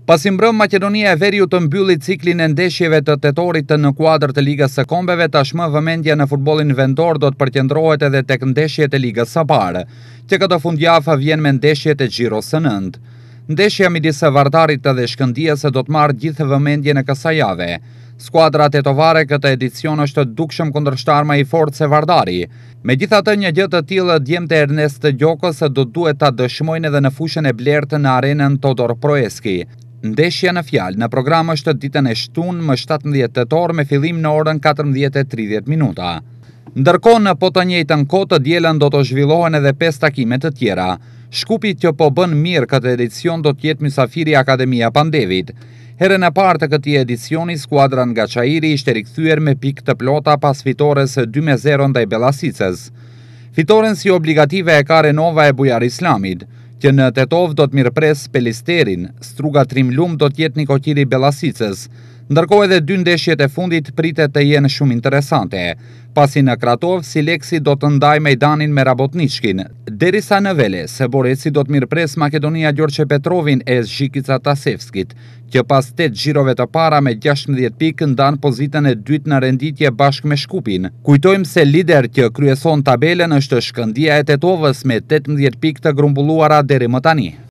Pasi mbrëm, Maqedonia e Veriut të mbylli ciklin e ndeshjeve të tetorit në kuadër të Ligës së Kombeve, tashmë vëmendja në futbollin vendor do të përqendrohet edhe tek ndeshjet e Ligës së Parë, që këtë fundjavë vjen me ndeshjet e Xhiros së Nënt. Ndeshja midis Vardarit dhe Shkëndijës do të marrë gjithë vëmendjen e kësaj jave. Skuadra tetovare këtë edicion është dukshëm kundërshtar më i fortë se Vardari. Megjithatë, një gjë të tillë djemtë Ernest Gjokës do duhet ta dëshmojnë edhe në fushën e blertë në arenën Todor Proeski. Ndeshja në fjalë në program është ditën e shtunë më 17 tetor me fillim në orën 14:30 minuta. Ndërkohë, në po të njëjtën kohë të dielën do të zhvillohen edhe 5 takime të tjera. Shkupi që po bën mirë këtë edicion do të jetë mysafiri Akademia Pandevit. Herën e parë të këtij edicioni, skuadra nga Çairi ishte rikthyer me pikë të plota pas fitores 2-0 ndaj Bellasicës. Fitoren si obligative e ka Renova e Bujar Islamit, që në Tetov do të mirëpres Pelisterin, Struga Trimlum do të jetë Nikoqiri Bellasicës, ndërkohë edhe 2 ndeshjet e fundit pritet të jenë shumë interesante, pasi në Kratov Sileksi do të ndajë mejdanin me Rabotničkin, derisa në Veles Boreci do të mirëpres Makedonia Gjorqe Petrovin e Zhikica Tasevskit, që pas 8 xhirove të para me 16 pikë ndan pozitën e dytë në renditje bashkë me Shkupin. Kujtojmë se lider që kryeson tabelën është Shkëndija e Tetovës me 18 pikë të grumbulluara deri më tani.